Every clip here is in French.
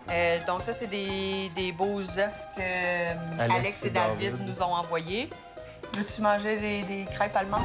Donc ça, c'est des beaux œufs que Alex et David nous ont envoyés. Veux-tu manger des crêpes allemandes?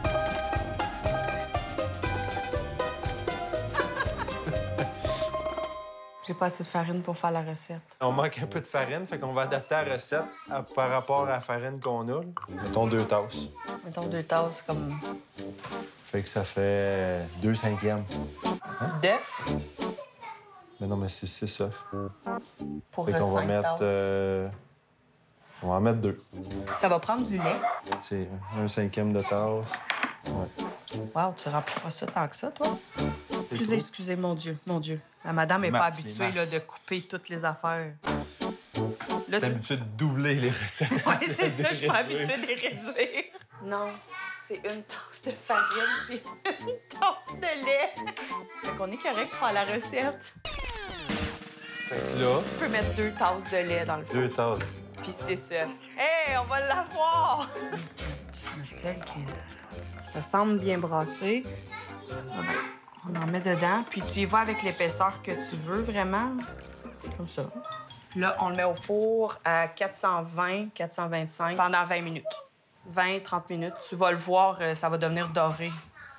J'ai pas assez de farine pour faire la recette. On manque un peu de farine, fait qu'on va adapter la recette par rapport à la farine qu'on a. Là. Mettons 2 tasses. Mettons 2 tasses comme... Fait que ça fait 2/5. d'œufs Mais non, mais c'est 6 œufs. pour Fait qu'on va 5 mettre... tasses. On va en mettre 2. Ça va prendre du lait. C'est 1/5 de tasse. Ouais. Wow, tu remplis pas ça tant que ça, toi? Excusez, mon Dieu, mon Dieu. La madame n'est pas habituée là, de couper toutes les affaires. Là, T'es habitué de doubler les recettes. Oui, c'est ça, je suis pas habituée de les réduire. Non, c'est une tasse de farine puis une tasse de lait. Fait qu'on est correct pour faire la recette. Fait que là... Tu peux mettre 2 tasses de lait dans le fond. 2 tasses. Puis 6 œufs. Hey, on va l'avoir! Tu vas mettre celle qui... Ça semble bien brassé. Ah ben, on en met dedans, puis tu y vas avec l'épaisseur que tu veux, vraiment. Comme ça. Puis là, on le met au four à 420, 425 pendant 20 minutes. 20, 30 minutes. Tu vas le voir, ça va devenir doré.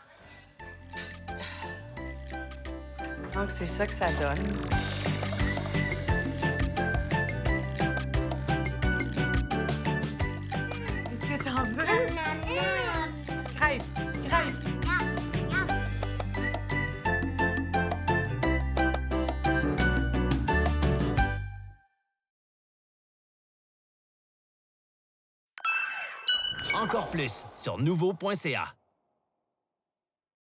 Donc, c'est ça que ça donne. Est-ce que t'en veux? Crêpe, crêpe. Encore plus sur nouveau.ca.